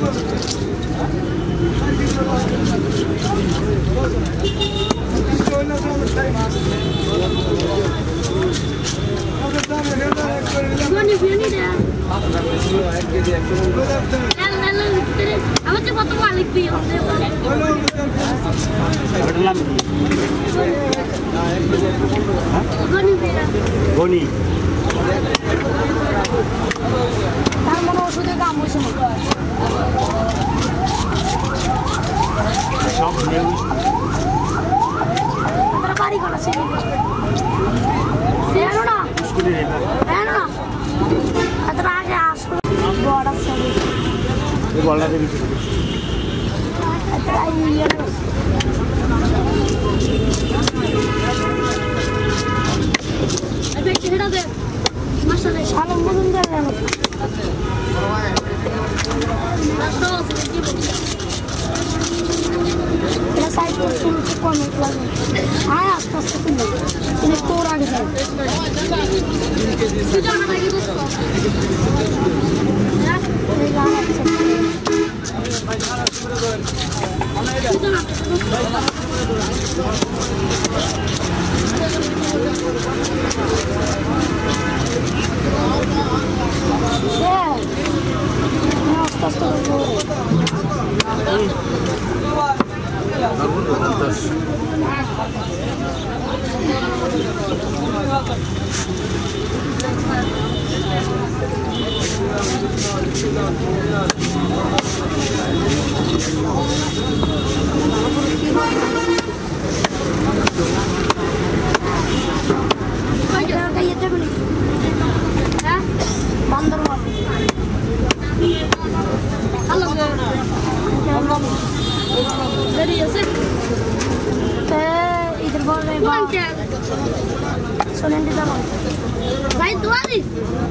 কত মালিক প্রিয় গনি তার মনে ওষুধের দাম হয়েছে সব তারা বাড়ি করা ছিল না তারা আগে আসলো বড় বলটা দিয়েছি সালম বলুন সাইড শুনতে কম লাগে হ্যাঁ আস্তে আস্তে শুনবে তুমি তোর আগে যাও इधर बोल रहे सोलेंटी भाई दुआ दी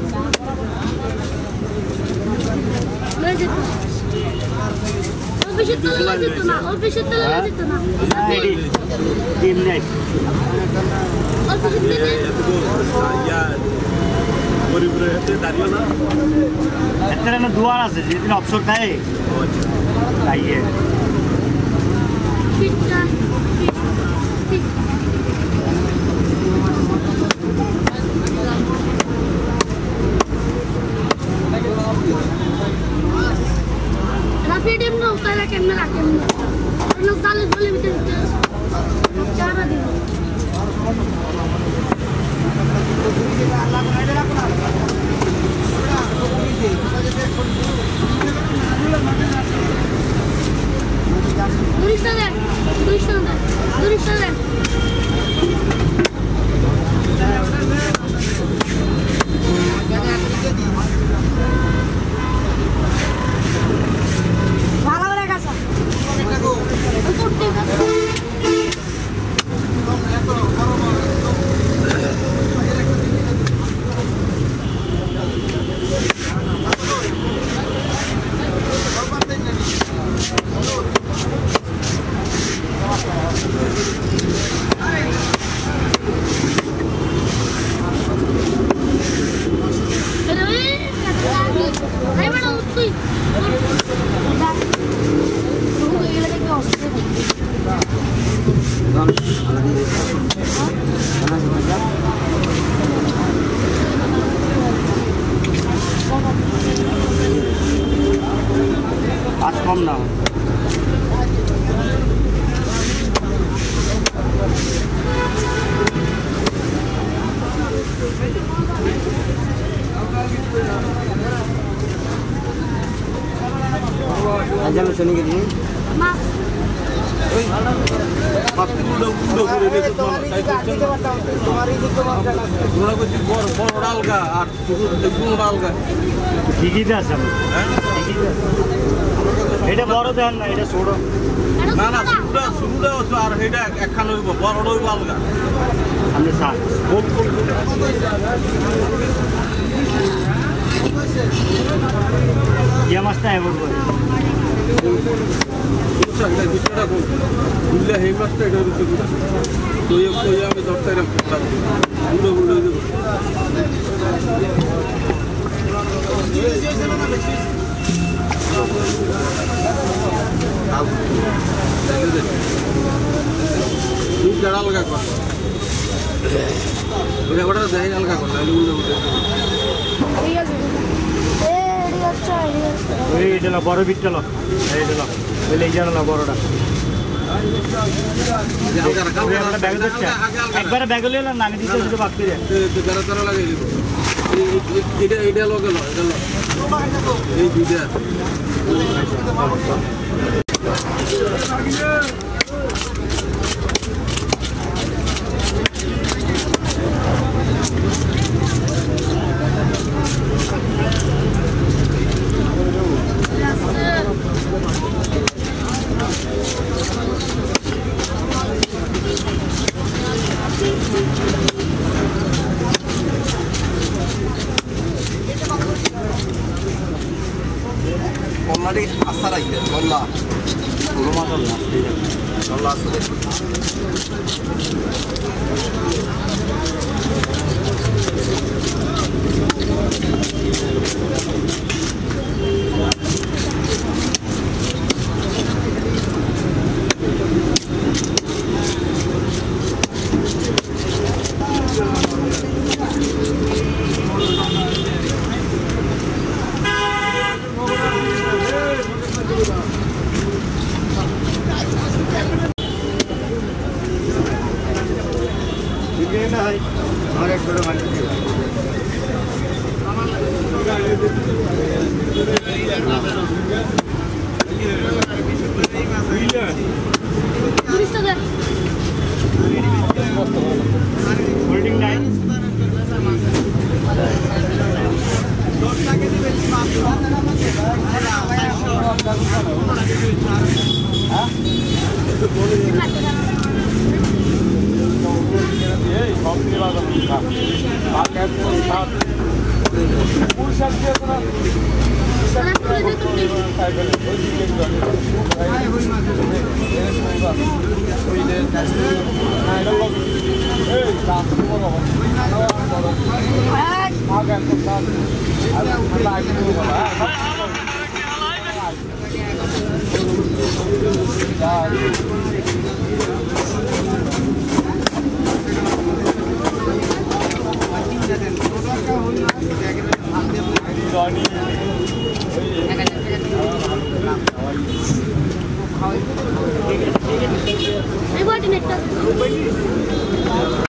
দুয়ার আছে যেদিন অবসর খায় খাইয়ে आज कम ना आज हम सुनी के लिए এটা বড় দেন না এটা ছোট না না শুরুটা হচ্ছে আর এটা একখান হইব বড় হইব আলগা সামনে সাত ইয়া মাছটা এবার করে ভিতরটা বুঝলে এই মাছটা এটা হচ্ছে তো আমি দশটা এরকম গুঁড়ো গুঁড়ো দেবো দে তুই যারা আলগা কর ওটা দেয় আলগা কর তাহলে উল্টো উল্টো ঠিক আছে এডি আচ্ছা এডি ওই এটা বড় বিটটা লো এইটা ওই লেজার লো বড়টা একবারে ব্যাগ লইলে না আমি দিতে শুধু বাকি রে যারা তারা লাগাই দিব এটা লগে লো এটা লো এই দুইটা কল্লাটি আস্থা রাখবে কল্লা কল্লা আসলে আমার এক করে মানে হোল্ডিং টাইম এই বলটি নেটটা